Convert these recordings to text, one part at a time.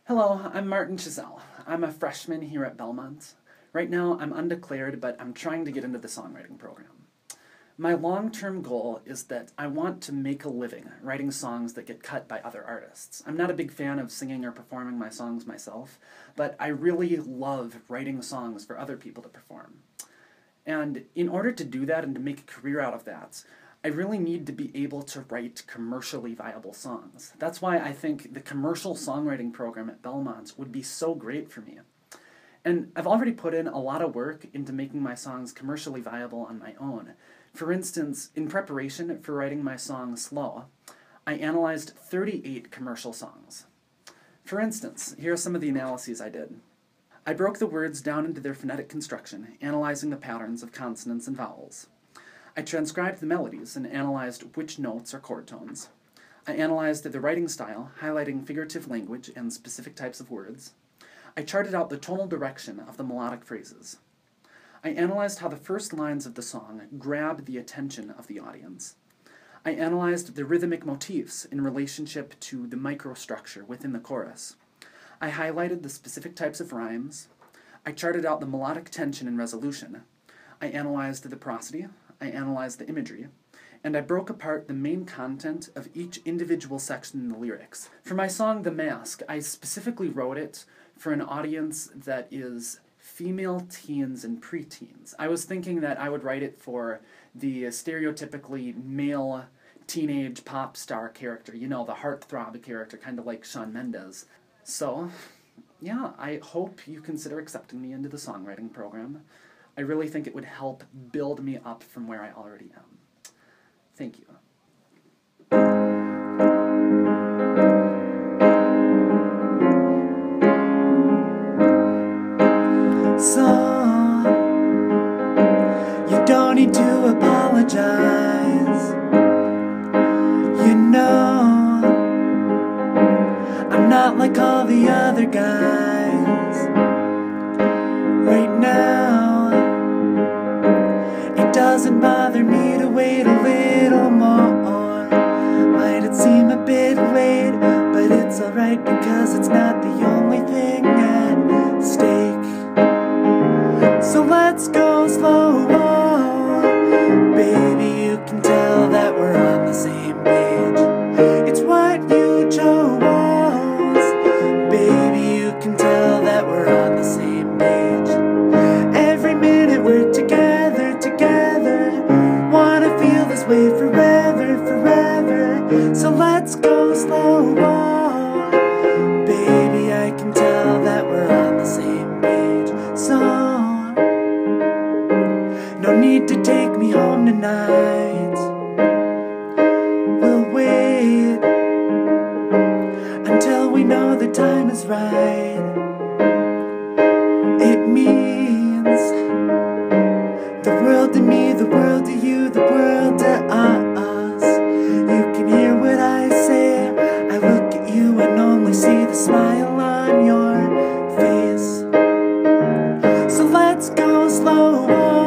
Hello, I'm Martin Chazelle. I'm a freshman here at Belmont. Right now, I'm undeclared, but I'm trying to get into the songwriting program. My long-term goal is that I want to make a living writing songs that get cut by other artists. I'm not a big fan of singing or performing my songs myself, but I really love writing songs for other people to perform. And in order to do that and to make a career out of that, I really need to be able to write commercially viable songs. That's why I think the commercial songwriting program at Belmont would be so great for me. And I've already put in a lot of work into making my songs commercially viable on my own. For instance, in preparation for writing my song Slow, I analyzed 38 commercial songs. For instance, here are some of the analyses I did. I broke the words down into their phonetic construction, analyzing the patterns of consonants and vowels. I transcribed the melodies and analyzed which notes are chord tones. I analyzed the writing style, highlighting figurative language and specific types of words. I charted out the tonal direction of the melodic phrases. I analyzed how the first lines of the song grabbed the attention of the audience. I analyzed the rhythmic motifs in relationship to the microstructure within the chorus. I highlighted the specific types of rhymes. I charted out the melodic tension and resolution. I analyzed the prosody. I analyzed the imagery, and I broke apart the main content of each individual section in the lyrics. For my song The Mask, I specifically wrote it for an audience that is female teens and preteens. I was thinking that I would write it for the stereotypically male teenage pop star character, you know, the heartthrob character, kind of like Shawn Mendes. So, yeah, I hope you consider accepting me into the songwriting program. I really think it would help build me up from where I already am. Thank you. So, you don't need to apologize. You know, I'm not like all the other guys. Right now, it doesn't bother me to wait a little more. Might it seem a bit late, but it's alright because it's not the only thing at stake. So let's go slow, baby, you can tell that we're on the same page. It's what you chose, baby, you can tell that we're on the same page. Every minute we're together, wanna feel this way forever, forever. So let's go slow, baby, I can tell that we're on the same page. So, no need to take me home tonight. We'll wait until we know the time is right. It means the world to me, the world to you, the world to us. You can hear what I say. I look at you and only see the smile on your face. So let's go slow,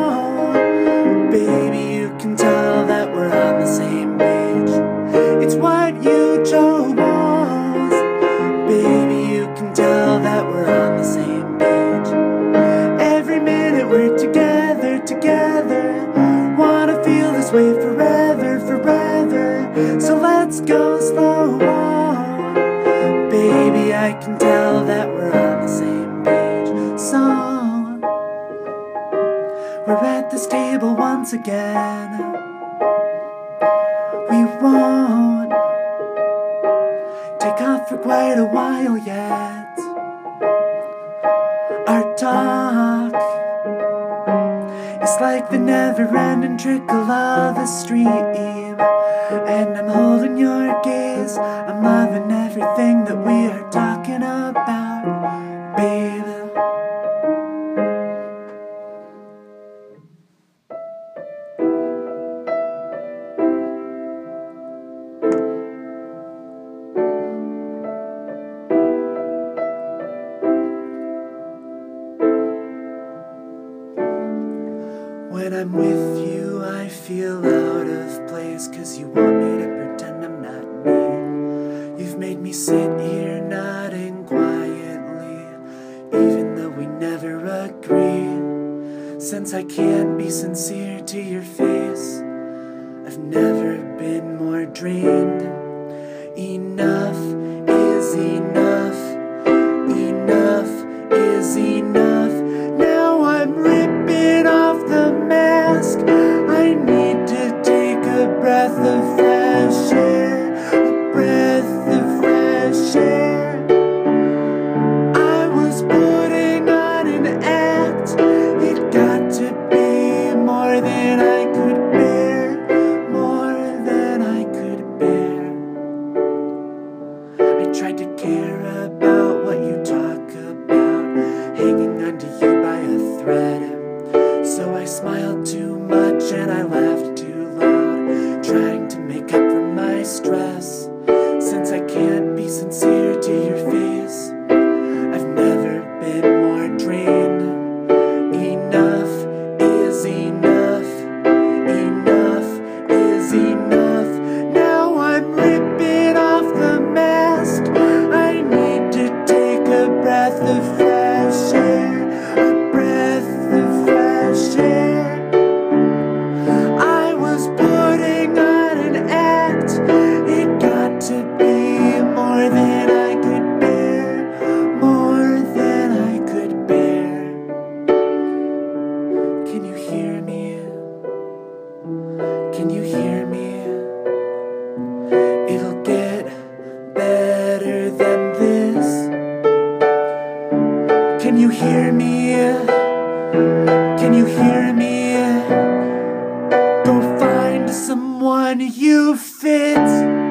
baby, you can tell that we're on the same page. It's what you chose, baby, you can tell that we're on the same page. Every minute we're together, wanna feel this way forever, forever. So let's go slow, baby, I can tell that we're on the same page. So, we're at this table once again. We won't take off for quite a while yet. Our talk, it's like the never-ending trickle of a stream. And I'm holding your gaze, I'm loving everything that we are talking about, babe. When I'm with you, I feel out of place, 'cause you want me to pretend I'm not me. You've made me sit here nodding quiet. Since I can't be sincere to your face, I've never been more drained. Enough is enough. Enough is enough. Now I'm ripping off the mask. I need to take a breath of fresh air. A breath of fresh air. I was putting on an act. It got to be more than I could bear. More than I could bear. I tried to care about what you talk about, hanging onto you by a thread. So I smiled too much and I laughed too loud, trying to make up for my stress. Since I can't be sincere to your face, I've never been more drained. Enough is enough. Enough is enough. Now I'm ripping off the mask. I need to take a breath of fresh air. A breath of fresh air. I was putting on an act. It got to be more than I could bear. More than I could bear. Can you hear me? Can you hear me? It'll get better than this. Can you hear me? Can you hear me? Go find someone you fit.